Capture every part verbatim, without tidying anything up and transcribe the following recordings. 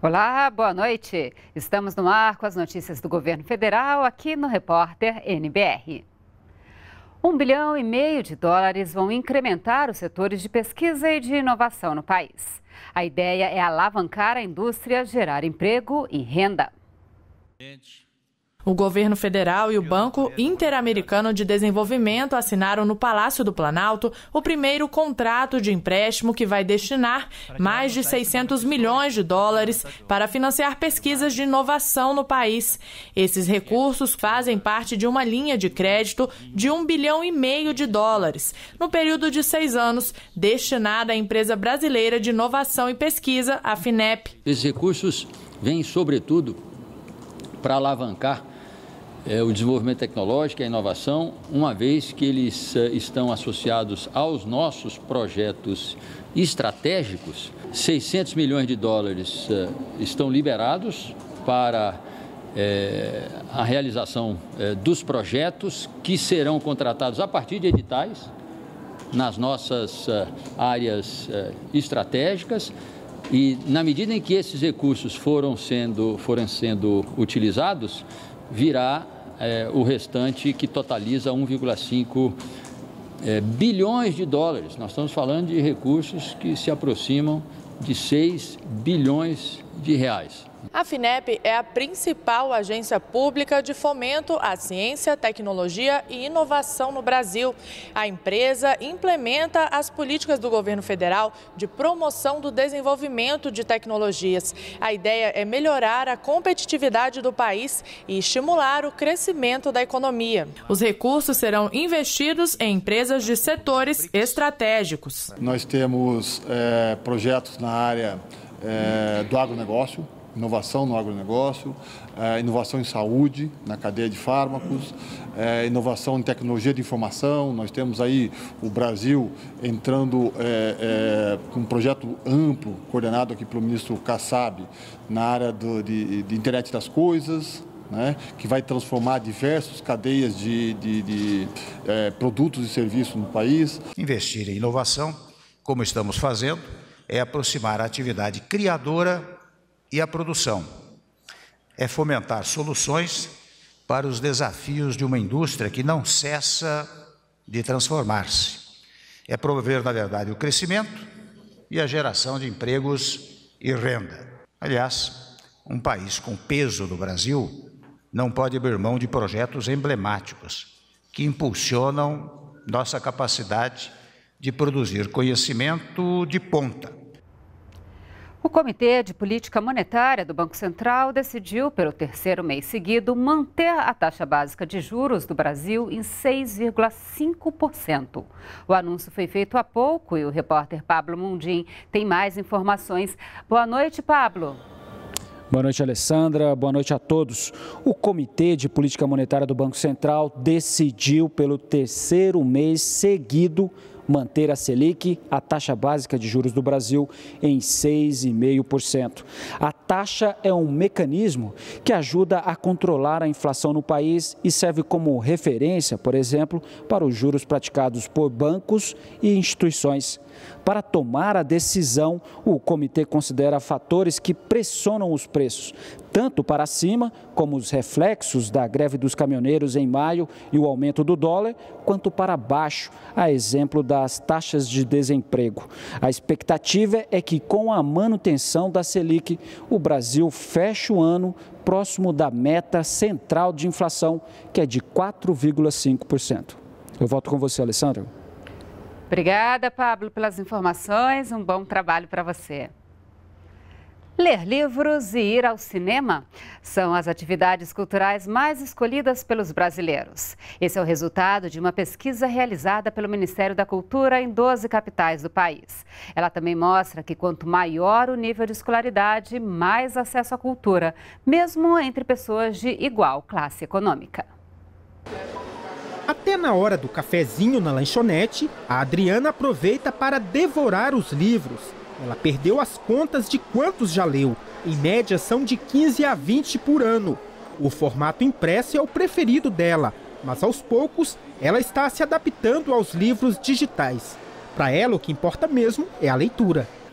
Olá, boa noite. Estamos no ar com as notícias do governo federal aqui no Repórter N B R. Um bilhão e meio de dólares vão incrementar os setores de pesquisa e de inovação no país. A ideia é alavancar a indústria, gerar emprego e renda. O governo federal e o Banco Interamericano de Desenvolvimento assinaram no Palácio do Planalto o primeiro contrato de empréstimo que vai destinar mais de seiscentos milhões de dólares para financiar pesquisas de inovação no país. Esses recursos fazem parte de uma linha de crédito de um bilhão e meio de dólares, no período de seis anos, destinada à empresa brasileira de inovação e pesquisa, a FINEP. Esses recursos vêm, sobretudo, para alavancar É, o desenvolvimento tecnológico e a inovação, uma vez que eles uh, estão associados aos nossos projetos estratégicos. seiscentos milhões de dólares uh, estão liberados para uh, a realização uh, dos projetos que serão contratados a partir de editais nas nossas uh, áreas uh, estratégicas. E na medida em que esses recursos foram sendo, foram sendo utilizados, virá é, o restante, que totaliza um vírgula cinco é, bilhões de dólares. Nós estamos falando de recursos que se aproximam de seis bilhões de reais. A FINEP é a principal agência pública de fomento à ciência, tecnologia e inovação no Brasil. A empresa implementa as políticas do governo federal de promoção do desenvolvimento de tecnologias. A ideia é melhorar a competitividade do país e estimular o crescimento da economia. Os recursos serão investidos em empresas de setores estratégicos. Nós temos é, projetos na área é, do agronegócio, inovação no agronegócio, é, inovação em saúde, na cadeia de fármacos, é, inovação em tecnologia de informação. Nós temos aí o Brasil entrando é, é, com um projeto amplo, coordenado aqui pelo ministro Kassab, na área do, de, de internet das coisas, né, que vai transformar diversas cadeias de, de, de é, produtos e serviços no país. Investir em inovação, como estamos fazendo, é aproximar a atividade criadora e a produção. É fomentar soluções para os desafios de uma indústria que não cessa de transformar-se. É promover, na verdade, o crescimento e a geração de empregos e renda. Aliás, um país com peso do Brasil não pode abrir mão de projetos emblemáticos que impulsionam nossa capacidade de produzir conhecimento de ponta. O Comitê de Política Monetária do Banco Central decidiu, pelo terceiro mês seguido, manter a taxa básica de juros do Brasil em seis vírgula cinco por cento. O anúncio foi feito há pouco e o repórter Pablo Mundim tem mais informações. Boa noite, Pablo. Boa noite, Alessandra. Boa noite a todos. O Comitê de Política Monetária do Banco Central decidiu, pelo terceiro mês seguido, manter a Selic, a taxa básica de juros do Brasil, em seis vírgula cinco por cento. A taxa é um mecanismo que ajuda a controlar a inflação no país e serve como referência, por exemplo, para os juros praticados por bancos e instituições. Para tomar a decisão, o comitê considera fatores que pressionam os preços, tanto para cima, como os reflexos da greve dos caminhoneiros em maio e o aumento do dólar, quanto para baixo, a exemplo das taxas de desemprego. A expectativa é que, com a manutenção da Selic, o Brasil feche o ano próximo da meta central de inflação, que é de quatro vírgula cinco por cento. Eu volto com você, Alessandra. Obrigada, Pablo, pelas informações. Um bom trabalho para você. Ler livros e ir ao cinema são as atividades culturais mais escolhidas pelos brasileiros. Esse é o resultado de uma pesquisa realizada pelo Ministério da Cultura em doze capitais do país. Ela também mostra que quanto maior o nível de escolaridade, mais acesso à cultura, mesmo entre pessoas de igual classe econômica. Até na hora do cafezinho na lanchonete, a Adriana aproveita para devorar os livros. Ela perdeu as contas de quantos já leu. Em média, são de quinze a vinte por ano. O formato impresso é o preferido dela, mas aos poucos ela está se adaptando aos livros digitais. Para ela, o que importa mesmo é a leitura.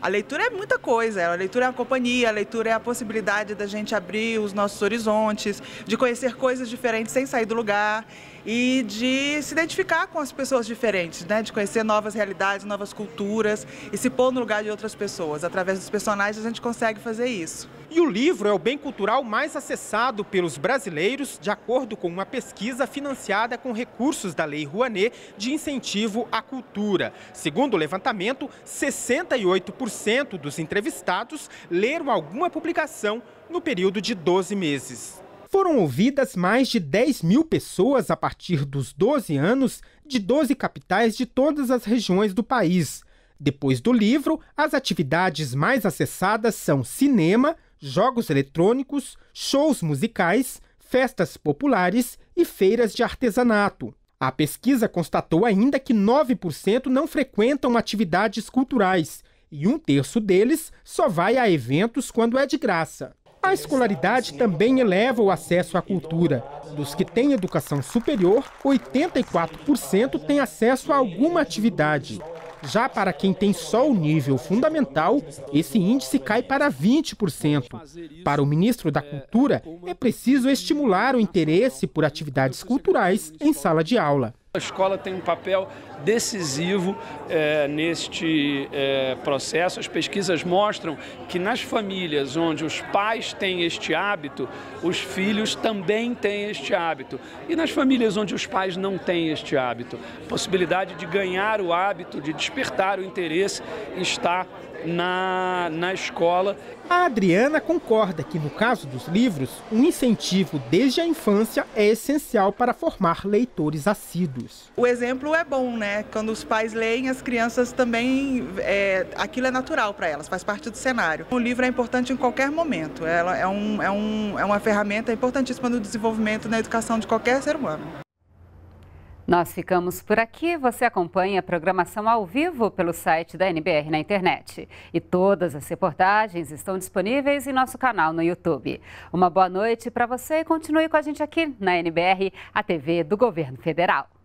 A leitura é muita coisa, a leitura é a companhia, a leitura é a possibilidade da gente abrir os nossos horizontes, de conhecer coisas diferentes sem sair do lugar e de se identificar com as pessoas diferentes, né? De conhecer novas realidades, novas culturas e se pôr no lugar de outras pessoas. Através dos personagens a gente consegue fazer isso. E o livro é o bem cultural mais acessado pelos brasileiros, de acordo com uma pesquisa financiada com recursos da Lei Rouanet de incentivo à cultura. Segundo o levantamento, sessenta e oito por cento dos entrevistados leram alguma publicação no período de doze meses. Foram ouvidas mais de dez mil pessoas a partir dos doze anos de doze capitais de todas as regiões do país. Depois do livro, as atividades mais acessadas são cinema, jogos eletrônicos, shows musicais, festas populares e feiras de artesanato. A pesquisa constatou ainda que nove por cento não frequentam atividades culturais e um terço deles só vai a eventos quando é de graça. A escolaridade também eleva o acesso à cultura. Dos que têm educação superior, oitenta e quatro por cento têm acesso a alguma atividade. Já para quem tem só o nível fundamental, esse índice cai para vinte por cento. Para o ministro da Cultura, é preciso estimular o interesse por atividades culturais em sala de aula. A escola tem um papel decisivo é, neste é, processo. As pesquisas mostram que nas famílias onde os pais têm este hábito, os filhos também têm este hábito. E nas famílias onde os pais não têm este hábito, a possibilidade de ganhar o hábito, de despertar o interesse, está na, na escola. A Adriana concorda que, no caso dos livros, um incentivo desde a infância é essencial para formar leitores assíduos. O exemplo é bom, né? Quando os pais leem, as crianças também, é, aquilo é natural para elas, faz parte do cenário. O livro é importante em qualquer momento, ela é, um, é, um, é uma ferramenta importantíssima no desenvolvimento e na educação de qualquer ser humano. Nós ficamos por aqui. Você acompanha a programação ao vivo pelo site da N B R na internet. E todas as reportagens estão disponíveis em nosso canal no YouTube. Uma boa noite para você e continue com a gente aqui na N B R, a T V do Governo Federal.